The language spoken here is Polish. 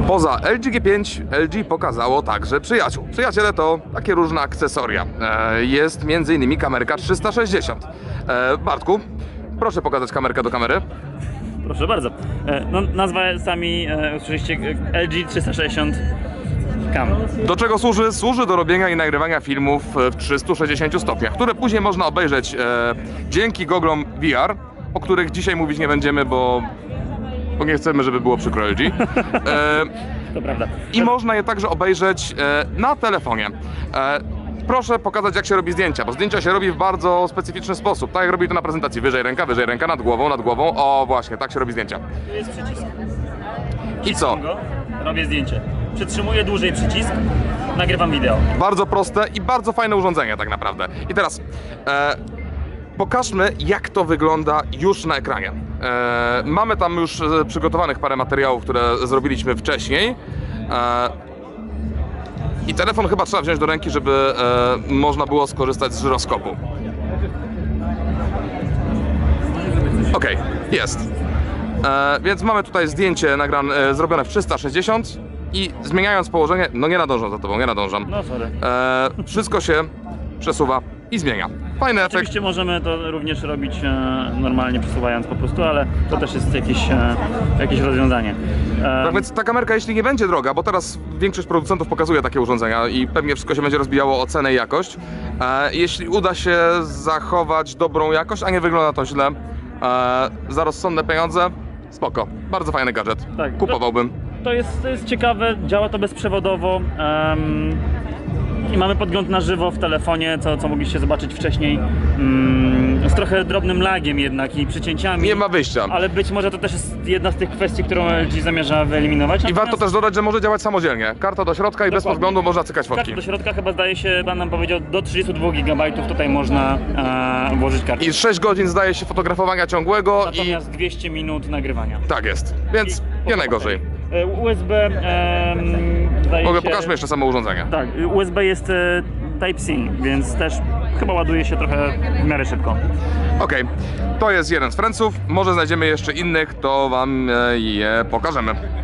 Poza LG G5, LG pokazało także przyjaciół. Przyjaciele to takie różne akcesoria. Jest m.in. kamerka 360. Bartku, proszę pokazać kamerkę do kamery. Proszę bardzo. No, nazwa sami usłyszeliście LG 360 Cam. Do czego służy? Służy do robienia i nagrywania filmów w 360 stopniach, które później można obejrzeć dzięki goglom VR, o których dzisiaj mówić nie będziemy, bo nie chcemy, żeby było przykro LG. To prawda. I można je także obejrzeć na telefonie. Proszę pokazać, jak się robi zdjęcia, bo zdjęcia się robi w bardzo specyficzny sposób. Tak jak robi to na prezentacji. Wyżej ręka, nad głową. O, właśnie, tak się robi zdjęcia. Tu jest przycisk. I co? Go, robię zdjęcie. Przytrzymuję dłużej przycisk, nagrywam wideo. Bardzo proste i bardzo fajne urządzenie tak naprawdę. I teraz pokażmy, jak to wygląda już na ekranie. Mamy tam już przygotowanych parę materiałów, które zrobiliśmy wcześniej. I telefon chyba trzeba wziąć do ręki, żeby można było skorzystać z żyroskopu. Ok, jest. Więc mamy tutaj zdjęcie zrobione w 360 i zmieniając położenie, no nie nadążam za tobą, nie nadążam. No sorry. Wszystko się przesuwa i zmienia. Fajny efekt. Oczywiście możemy to również robić normalnie przesuwając po prostu, ale to też jest jakieś rozwiązanie. Tak więc ta kamerka, jeśli nie będzie droga, bo teraz większość producentów pokazuje takie urządzenia i pewnie wszystko się będzie rozbijało o cenę i jakość. Jeśli uda się zachować dobrą jakość, a nie wygląda to źle, za rozsądne pieniądze, spoko. Bardzo fajny gadżet. Tak, kupowałbym. To jest ciekawe, działa to bezprzewodowo. I mamy podgląd na żywo w telefonie, co mogliście zobaczyć wcześniej, z trochę drobnym lagiem jednak i przycięciami. Nie ma wyjścia. Ale być może to też jest jedna z tych kwestii, którą LG zamierza wyeliminować. I warto też dodać, że może działać samodzielnie. Karta do środka i bez podglądu można cykać fotki. Karta do środka chyba zdaje się, pan nam powiedział, do 32 GB tutaj można włożyć kartę. I 6 godzin zdaje się fotografowania ciągłego. Natomiast 200 minut nagrywania. Tak jest, więc nie najgorzej. USB zdaje Mogę się... pokażmy jeszcze samo urządzenie. Tak, USB jest Type-C, więc też chyba ładuje się trochę w miarę szybko. Okej, to jest jeden z Friendsów. Może znajdziemy jeszcze innych, to wam je pokażemy.